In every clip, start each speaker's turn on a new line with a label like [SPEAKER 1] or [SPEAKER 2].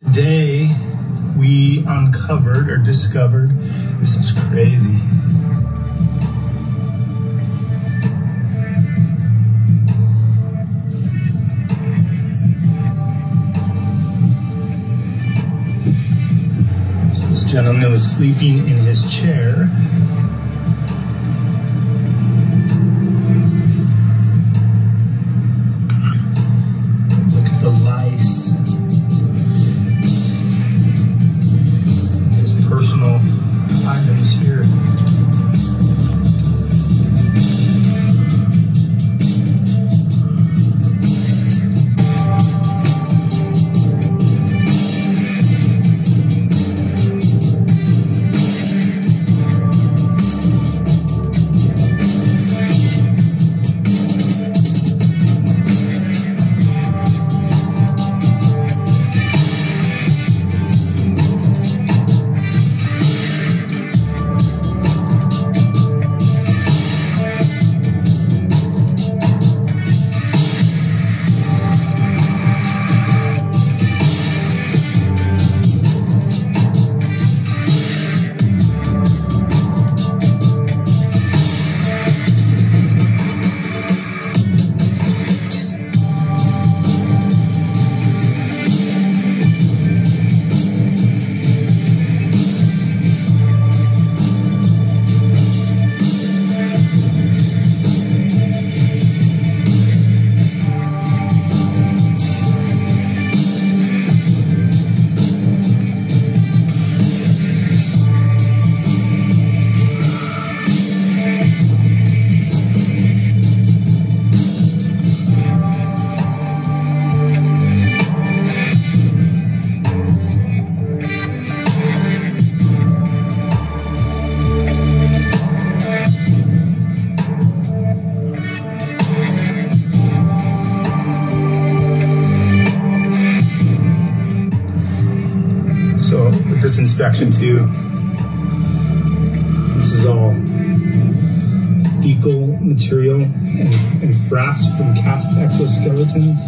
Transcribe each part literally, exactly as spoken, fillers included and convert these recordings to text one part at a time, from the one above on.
[SPEAKER 1] Today, we uncovered or discovered, this is crazy. So this gentleman was sleeping in his chair. Look at the lice. Personal items here. So with this inspection too, this is all fecal material and, and frass from cast exoskeletons.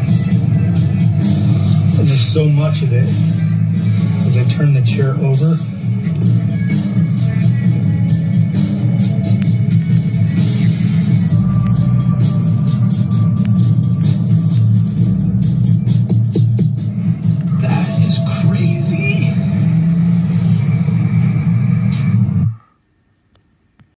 [SPEAKER 1] And there's so much of it. As I turn the chair over,